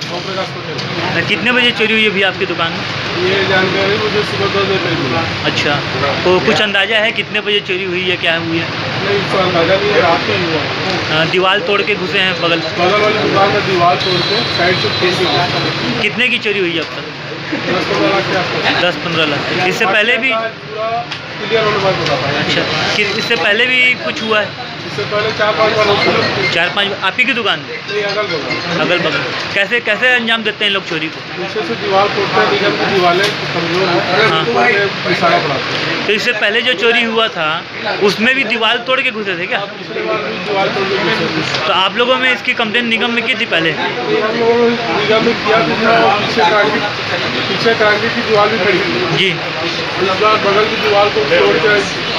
ओम प्रकाश पटेल। कितने बजे चोरी हुई अभी आपकी दुकान में? ये जानकारी मुझे सुबह 2 बजे तक मिला। अच्छा, तो कुछ अंदाज़ा है कितने बजे चोरी हुई है, क्या हुई है? नहीं, इसका अंदाजा नहीं है, रात में हुआ। दीवार तोड़ के घुसे हैं बगल वाली दुकान में दीवार तोड़ के साइड से फेंक दिया। कितने की चोरी हुई है अब तक? 10-15 लाख के आसपास। 10-15 लाख। इससे पहले भी? पूरा क्लियर होने बाद बता पाएंगे। अच्छा, इससे पहले भी कुछ हुआ है? इससे पहले 4-5 बार हो चुका। 4-5 आप ही की दुकान में? नहीं, अगल बगल। कैसे कैसे अंजाम देते हैं लोग चोरी को? पीछे से दीवार तोड़ते हैं, निगम की दीवारें कमजोर होती हैं, इशारा पड़ाते हैं। तो इससे पहले जो चोरी हुआ था उसमें भी दीवार तोड़ के घुसे थे क्या? पिछले बार भी दीवार तोड़ के घुसे। तो आप लोगों में इसकी कंप्लेंट निगम में की थी पहले? हम लोगों ने निगम में किया था। पीछे क्रांति की दीवार भी खड़ी थी जी। इस बार बगल की दीवार को तोड़ के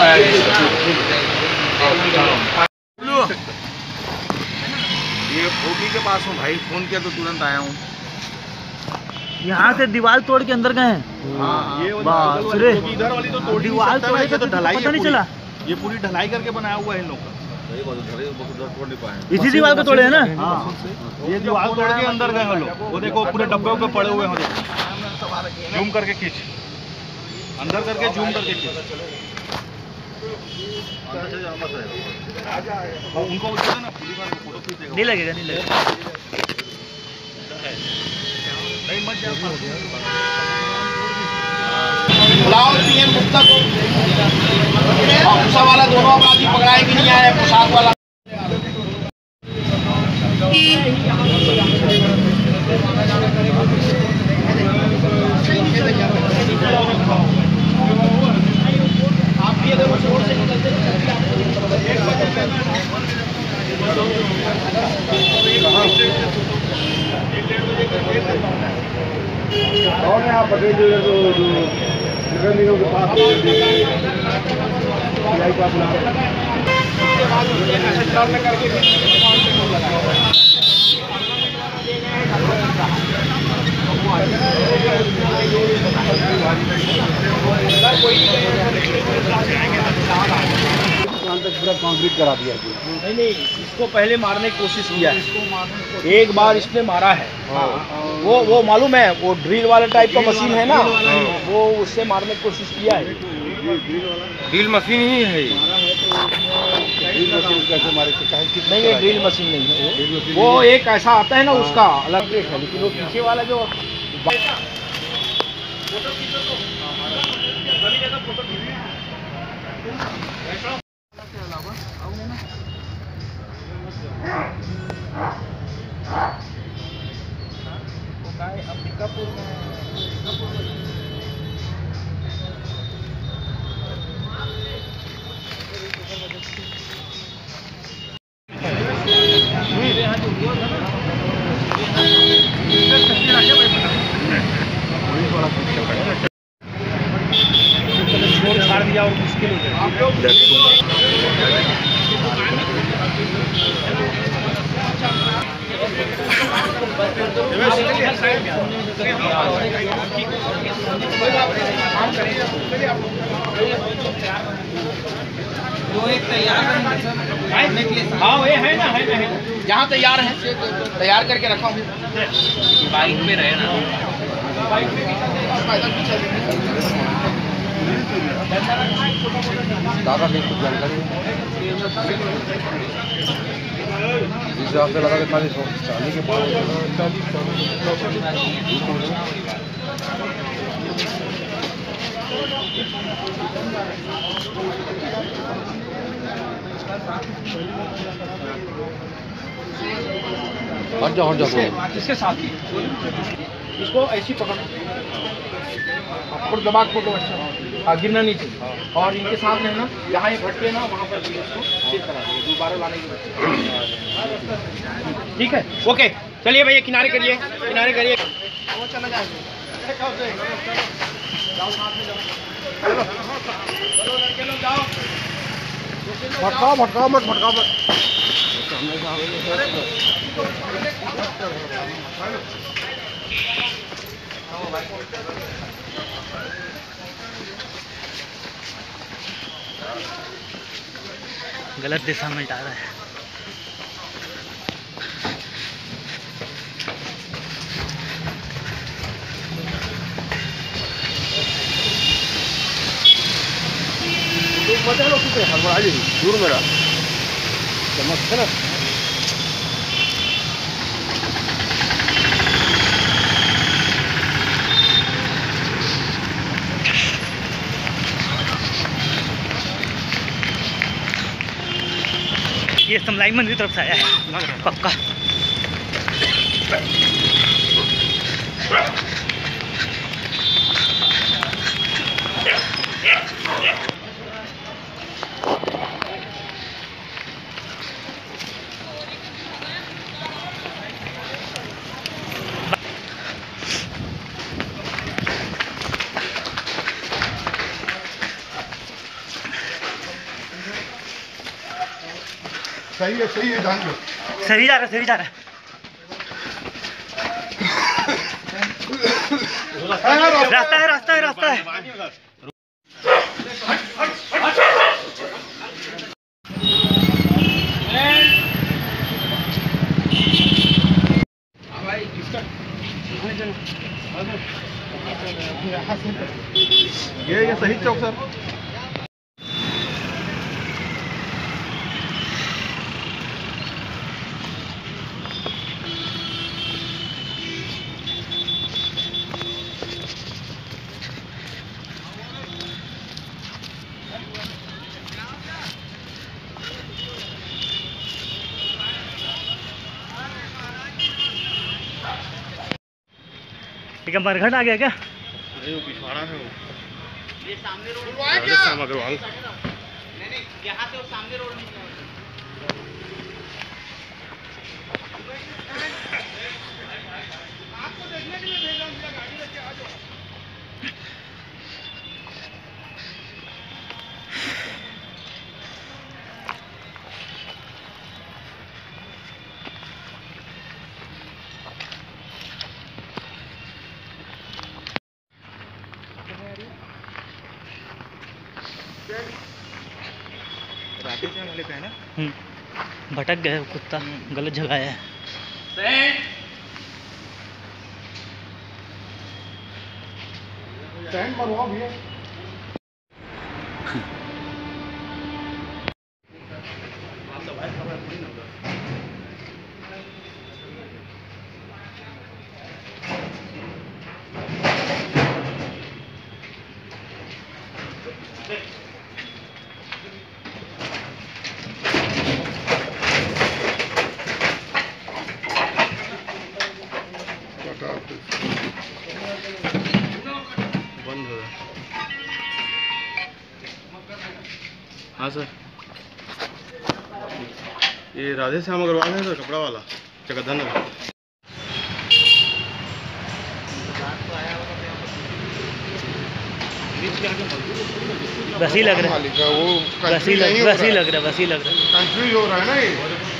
ये ओटी के पास हूँ भाई, फोन किया तो तुरंत आया हूँ। यहाँ से दीवार तोड़ के अंदर गए हैं? ये इधर वाली तो तोड़ दीवार तोड़े तो ढलाई पता नहीं चला। ये पूरी ढलाई करके बनाया हुआ है इन लोग का। इसी दीवार को तोड़े हैं ना? हाँ, ये दीवार तोड़ के अंदर गए हैं लोग। वो देखो पूरे डब्बे पे पड़े हुए हैं। जूम करके खींच, अंदर करके जूम करके खींच। उनको ना फोटो खींच देगा। नहीं लगेगा, नहीं लगेगा। नहीं मत जा। बुलाओ पीएम गुप्ता को। वाला दोनों अपराधी पकड़ाए कि नहीं आए, पोशाक वाला। आप भी अगर उस रोड से निकलते और आप पटेल जो नगर निगम के पास पूरा कंक्रीट करा दिया। नहीं, इसको पहले मारने की कोशिश किया है। एक बार इसने मारा है। वो मालूम है, वो ड्रिल वाला टाइप का मशीन है ना, वो उससे मारने की कोशिश किया है। ड्रिल मशीन ही है। कैसे मारे नहीं, ये ड्रिल मशीन नहीं है। वो एक ऐसा आता है ना, उसका अलग रेट है, लेकिन वो पीछे वाला जो अंबिकापुर में छाड़ दिया और मुश्किल हो गया। जो एक तैयार करने के लिए, हाँ ये है ना, जहाँ तैयार है तैयार करके रखा हूँ। बाइक पे रहे ना। दादा नहीं कुछ जानकारी जिस हिसाब से लगा के खाली चाली के पास हट जाओ इसके साथ ही इसको ऐसी पकड़ और दबा फोटो अच्छा गिरना नहीं चाहिए। और इनके साथ में ना, जहाँ ये भटके ना वहाँ पर इसको चेक करा देंगे दोबारा लाने की। ठीक है, ओके, चलिए भैया किनारे करिए, किनारे करिए। वो चला जाएगा। भटकाओ मत गलत दिशा में जा रहा है। पता है कितने हड़बड़ा जी दूर मेरा चमक है ना। ये समलाई मंदिर की तरफ से आया है पक्का। सही है जान लो। सही जा रहा है, सही जा रहा है। रास्ता है, रास्ता है, रास्ता है। ये सही चौक सर। ठीक है, मरघट आ गया क्या? नहीं, वो पिछवाड़ा है वो। ये सामने रोड राधेश्याम अग्रवाल। नहीं, यहाँ से वो सामने रोड नहीं है। आपको देखने के लिए भेजा हूँ, गाड़ी लेके आ जाओ। राधेश्याम वाले पे है ना। भटक गए, कुत्ता गलत जगह है। स्टैंड मरवा भैया। बंद हो गया। हाँ सर, ये राधेश्याम अग्रवाल है सर, कपड़ा वाला, चकधन नगर। वैसे ही लग रहा है, मालिक है वो, वैसे ही लग रहा है, वैसे ही लग रहा है, वैसे ही लग रहा है। कंफ्यूज हो रहा है ना ये।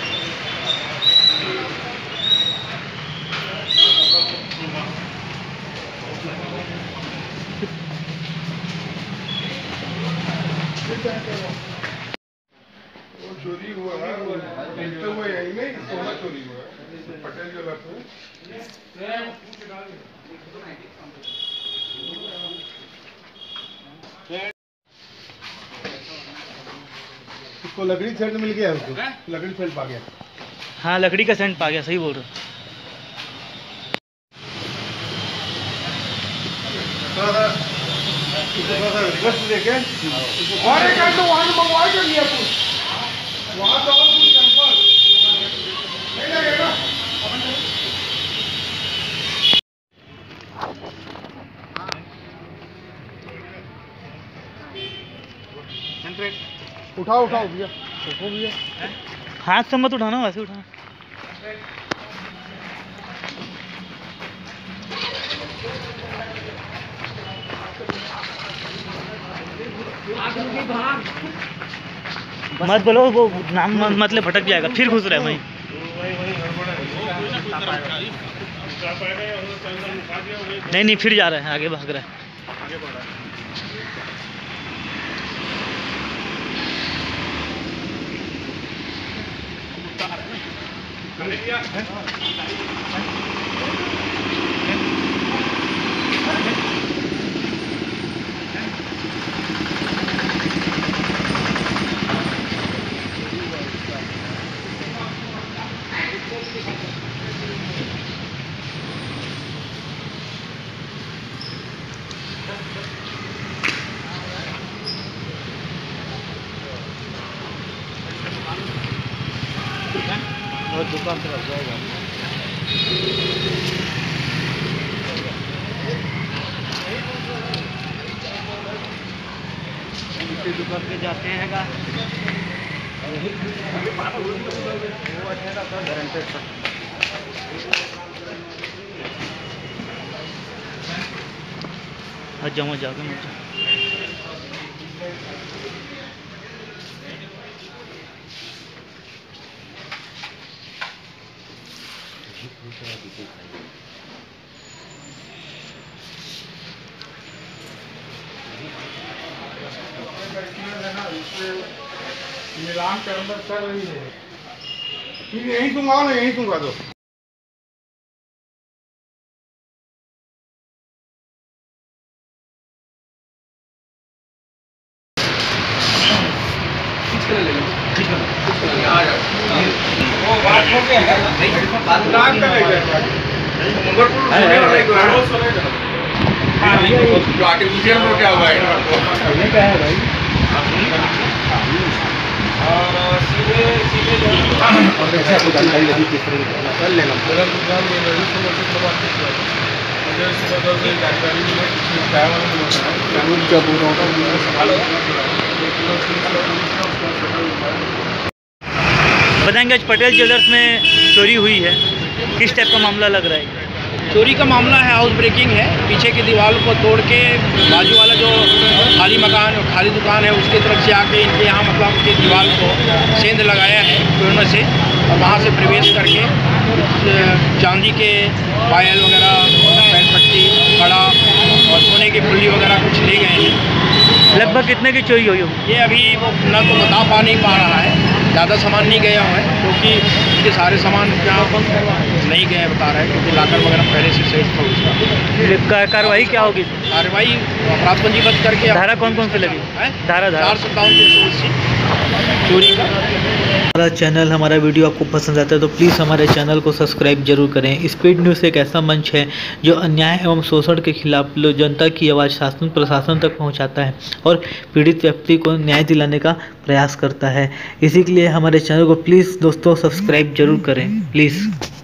वो चोरी हुआ है, वो मिलते हुए यही नहीं, सोना चोरी हुआ है पटेल ज्वेलर्स में। उसको लकड़ी सेट मिल गया, उसको लकड़ी सेट पा गया। हाँ, लकड़ी का सेंट पा गया, सही बोल रहे हो। थोड़ा सा रिक्वेस्ट देके और एक तो वहाँ से मंगवा के लिया कुछ, वहाँ तो और कुछ सैंपल नहीं लगेगा। उठाओ उठाओ भैया, उठो भैया। हाथ से मत उठाना, वैसे उठाना। मत बोलो, वो नाम मतलब भटक जाएगा, फिर घुस रहा है वहीं। नहीं नहीं, फिर जा रहा है, आगे भाग रहा है। दुकान से लग जाएगा। दुकान पे जाते हैं का जमा जाके मुझे मिलान के अंदर कर रही है। यहीं दूंगा ना, यहीं दूंगा तो आर्टिफिशियल में क्या हुआ है भाई? और सीधे बताएंगे आज पटेल ज्वेलर्स में चोरी हुई है, किस टाइप का मामला लग रहा है? चोरी का मामला है, हाउस ब्रेकिंग है। पीछे की दीवार को तोड़ के बाजू वाला जो खाली मकान और खाली दुकान है उसकी तरफ से आके इनके यहाँ मतलब उनकी दीवार को सेंध लगाया है कोरोना से, और वहाँ से प्रवेश करके चांदी के पायल वगैरह, पैर पट्टी, कड़ा और सोने की फुल्ली वगैरह कुछ ले गए हैं। लगभग कितने की चोरी हुई होगी? ये अभी वो ना तो बता नहीं पा रहा है, ज़्यादा सामान नहीं गया हुआ है क्योंकि इसके सारे सामान क्या नहीं गए बता रहा है, क्योंकि लाकर वगैरह पहले से सेफ था उसका। कार्रवाई क्या होगी? कार्रवाई अपराध पंजीबद्ध करके। धारा कौन कौन से लगी? धारा 457 चोरी का। हमारा चैनल, हमारा वीडियो आपको पसंद आता है तो प्लीज़ हमारे चैनल को सब्सक्राइब जरूर करें। स्पीड न्यूज़ एक ऐसा मंच है जो अन्याय एवं शोषण के खिलाफ जनता की आवाज़ शासन प्रशासन तक पहुंचाता है और पीड़ित व्यक्ति को न्याय दिलाने का प्रयास करता है। इसी के लिए हमारे चैनल को प्लीज़ दोस्तों सब्सक्राइब जरूर करें, प्लीज़।